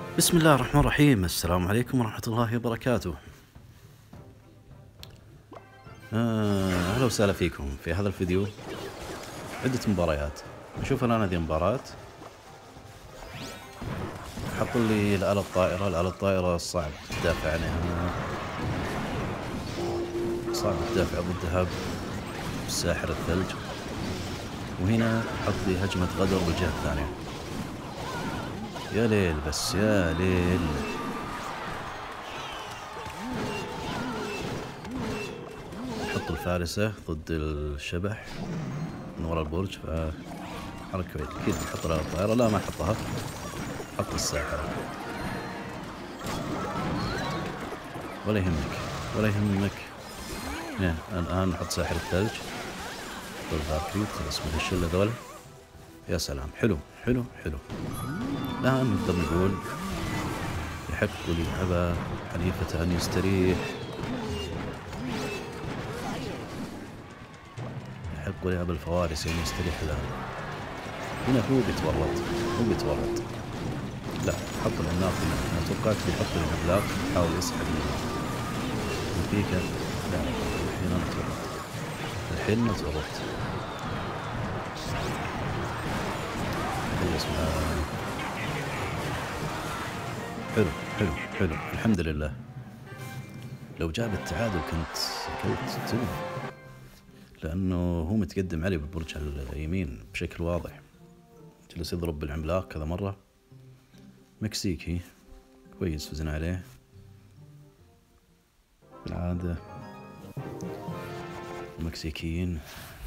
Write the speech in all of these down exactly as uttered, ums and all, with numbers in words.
بسم الله الرحمن الرحيم. السلام عليكم ورحمة الله وبركاته. آه، أهلا وسهلا فيكم في هذا الفيديو. عدة مباريات نشوف الآن. هذه مباراة حط لي الآلة الطائرة. الآلة الطائرة صعب تدافع عنها، صعب تدافع ضدها بساحر الثلج. وهنا حط لي هجمة غدر بالجهة الثانية. يا ليل بس يا ليل. حط الفارسة ضد الشبح من وراء البرج، فحركة أكيد نحط لها الطائرة. لا ما حطها، حط الساحرة. ولا يهمك ولا يهمك. نعم الآن نحط ساحر الثلج والفالكري تخلص من الشلة ذولا. يا سلام، حلو حلو حلو. الآن نقدر نقول يحق لأبا حنيفة أن يستريح. يحق لأبا الفوارس أن يستريح الآن. هنا هو بيتورط، هو بيتورط. لا حط العملاق هنا. أنا توقعت بيحط العملاق يحاول يسحب من فيك. لا الحين أنا تورط، الحين أنا تورط. حلو حلو حلو الحمد لله. لو جاب التعادل كنت كنت تلف، لأنه هو متقدم علي بالبرج اليمين بشكل واضح. جلس يضرب بالعملاق كذا مرة. مكسيكي كويس، فزنا عليه بالعادة المكسيكيين.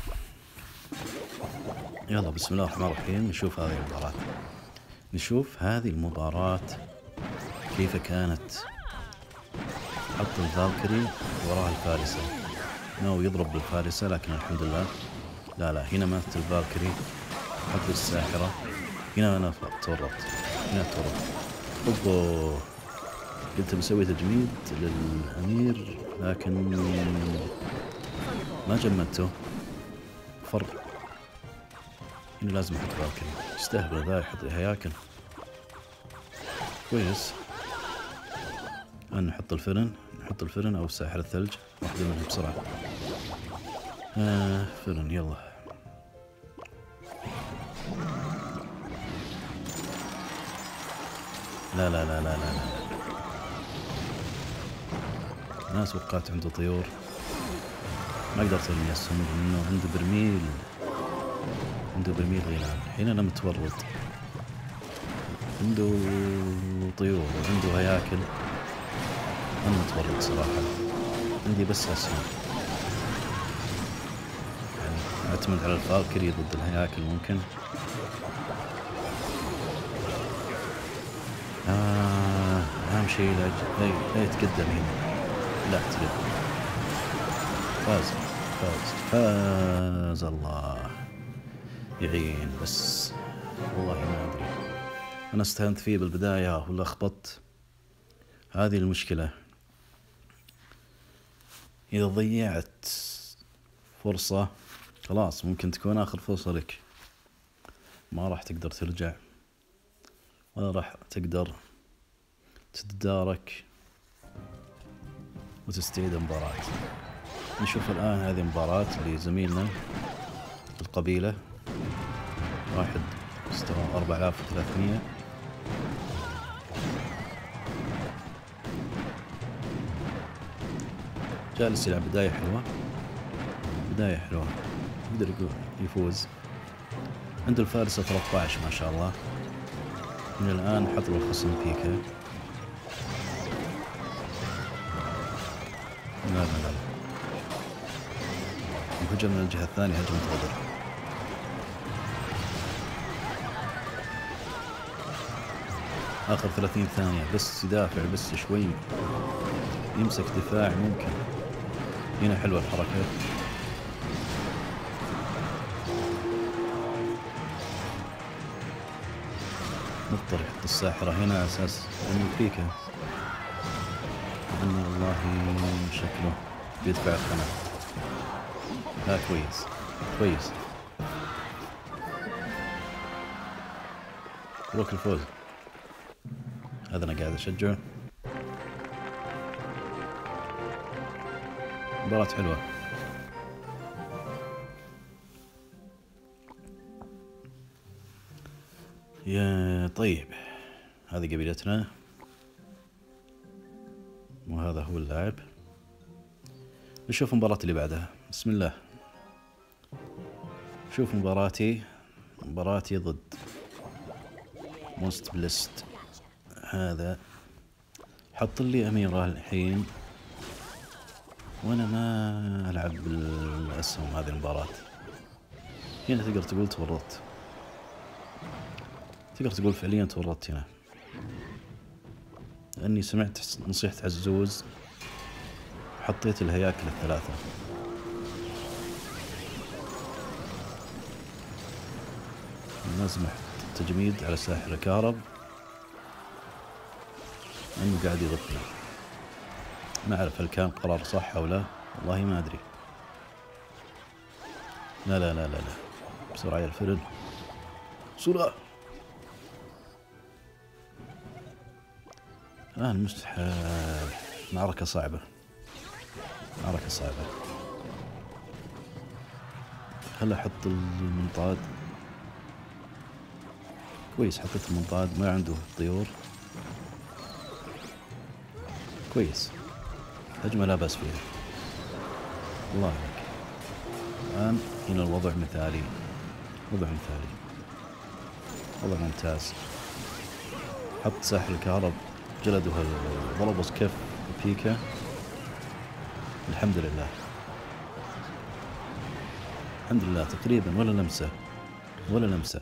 يلا بسم الله الرحمن الرحيم. نشوف هذه المباراة، نشوف هذه المباراة كيف كانت. حط الفالكري وراها الفارسة، ناوي يضرب بالفارسة لكن الحمد لله. لا لا هنا مات الفالكري. حط الساحرة هنا. أنا تورط هنا تورط. أوبو، قلت بسوي تجميد للأمير لكن ما جمدته. فر هنا لازم أحط فالكري. يستهبل ذا يحط هياكل. كويس. الآن نحط الفرن، نحط الفرن أو ساحر الثلج، واحدة منهم بسرعة. آه فرن يلا. لا لا لا لا لا لا. أنا توقعت عنده طيور، ما قدرت أرمي السم لأنه عنده برميل، عنده برميل غيلان. الحين أنا متورط. عنده طيور وعنده هياكل. أنا متورط صراحة. عندي بس أسهم، يعني أعتمد على الفالكري ضد الهياكل ممكن. آه أهم شيء لا لا يتقدم هنا. لا تقدم. فاز فاز فاز. الله يعين. بس والله ما أدري، أنا استهنت فيه بالبداية ولا أخبطت. هذه المشكلة. إذا ضيعت فرصة خلاص ممكن تكون آخر فرصة لك، ما راح تقدر ترجع ولا راح تقدر تتدارك وتستعيد المباراة. نشوف الآن هذه مباراة لزميلنا القبيلة. واحد مستوى أربعة آلاف وثلاثمية. جالس يلعب بداية حلوة، بداية حلوة، يقدر يفوز. عنده الفارسة ثلاثة عشر ما شاء الله. من الآن حط له الخصم بيكا. لا لا لا الهجم من الجهة الثانية، هجمة غدر. آخر ثلاثين ثانية بس يدافع بس شوي، يمسك دفاع ممكن. هنا حلوة الحركة. مضطر يحط الساحرة هنا أساس أنه بيكا، لأنه والله شكله بيدفع الخناق. لا كويس كويس. مبروك الفوز. هذا أنا قاعد أشجعه. مباراة حلوة. يا طيب، هذه قبيلتنا وهذا هو اللاعب. نشوف المباراة اللي بعدها. بسم الله. شوف مباراتي مباراتي ضد موست بلست. هذا حط لي أميرة الحين وأنا ما ألعب بالأسهم. هذه المباراة هنا تقدر تقول تورطت، تقدر تقول فعليا تورطت هنا، لأني سمعت نصيحة عزوز وحطيت الهياكل الثلاثة. لازم أحط تجميد على ساحر الكهرب لأنه قاعد يضبطني. ما أعرف هل كان قرار صح أو لا، والله ما أدري. لا لا لا لا لا بسرعة يا الفرد، بسرعة. الآن مستحيل. معركة صعبة، معركة صعبة. هل أحط المنطاد؟ كويس، حطيت المنطاد. ما عنده طيور، كويس. هجمة لا بأس فيها، الله عليك. الآن هنا الوضع مثالي، وضع مثالي، وضع ممتاز. حط ساحر الكهرب، جلدها ضربوا كف بيكا. الحمد لله، الحمد لله. تقريبا ولا لمسة، ولا لمسة.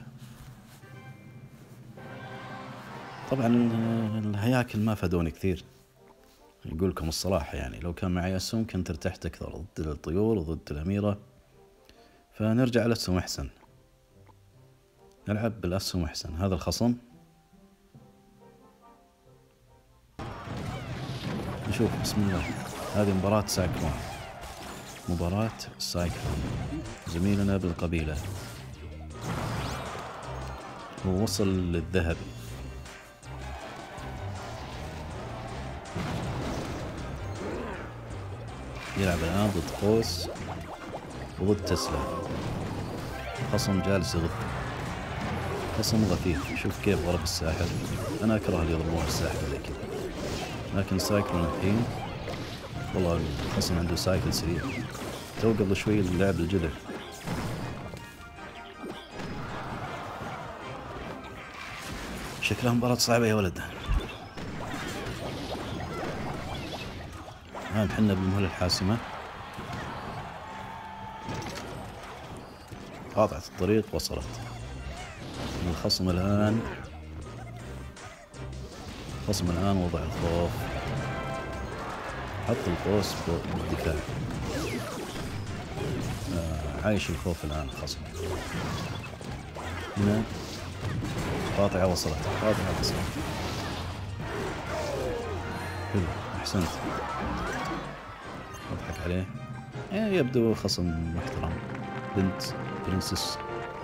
طبعا الهياكل ما فادوني كثير، يقول لكم الصراحة. يعني لو كان معي أسهم كنت ارتحت أكثر ضد الطيور وضد الأميرة. فنرجع للأسهم أحسن، نلعب بالأسهم أحسن. هذا الخصم، نشوف. بسم الله. هذه مباراة سايكلون، مباراة سايكلون زميلنا بالقبيلة. هو وصل للذهب. يلعب الآن ضد قوس وضد تسلا. خصم جالس يغث، خصم غثيث. شوف كيف ضرب الساحر. أنا أكره اللي يضربون الساحر زي كذا. لكن سايكلون الحين والله الخصم عنده سايكل سريع. تو قبل شوي اللعب الجذر. شكلها مباراة صعبة يا ولد. الآن حنا بالمهلة الحاسمة. قاطعة الطريق وصلت. الخصم الآن الخصم الآن وضع الخوف. حط القوس بالدفاع. آه عايش الخوف الآن الخصم. هنا قاطعة وصلت، قاطعة وصلت. حلو، أحسنت. أضحك عليه. يعني يبدو خصم محترم. بنت برنسس.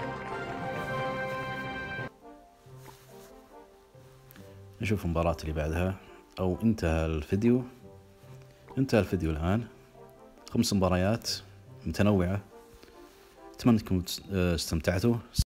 نشوف المباراة اللي بعدها. أو انتهى الفيديو انتهى الفيديو الآن. خمس مباريات متنوعة. أتمنى أنكم استمتعتوا.